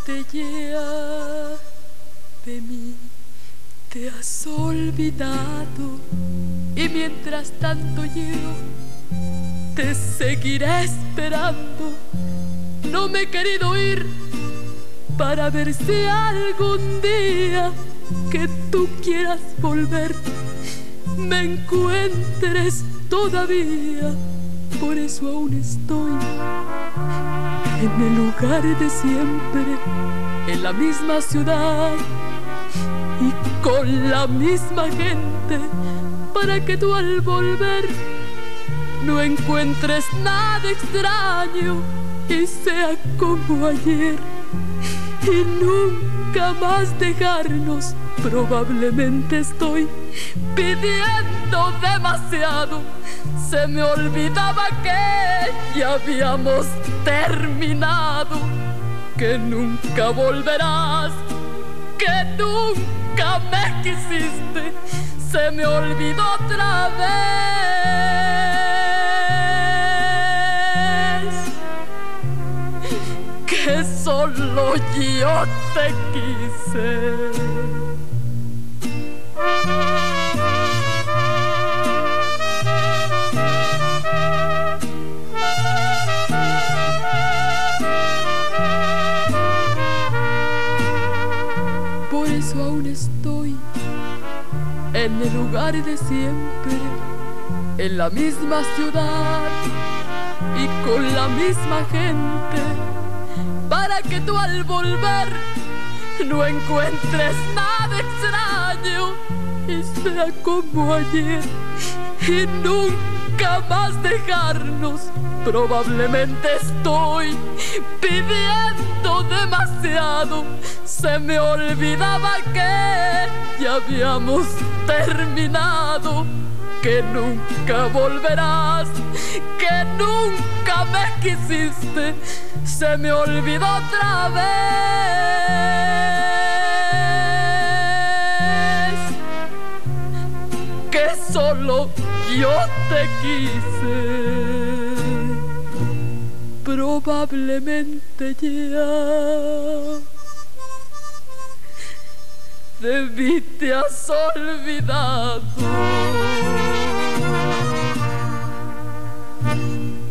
Probablemente ya de mí te has olvidado, y mientras tanto yo te seguiré esperando. No me he querido ir para ver si algún día que tú quieras volver me encuentres todavía. Por eso aún estoy en el lugar de siempre, en la misma ciudad y con la misma gente, para que tú al volver no encuentres nada extraño y sea como ayer, y nunca más dejarnos. Probablemente estoy pidiendo demasiado. Se me olvidaba que ya habíamos terminado, que nunca volverás, que nunca me quisiste. Se me olvidó otra vez que solo yo te quise. Por eso aún estoy en el lugar de siempre, en la misma ciudad y con la misma gente, para que tú al volver no encuentres nada extraño y sea como ayer, y nunca más dejarnos. Probablemente estoy pidiendo demasiado. Se me olvidaba que ya habíamos terminado, que nunca volverás, que nunca me quisiste. Se me olvidó otra vez que solo yo te quise. Probablemente ya de mí te has olvidado.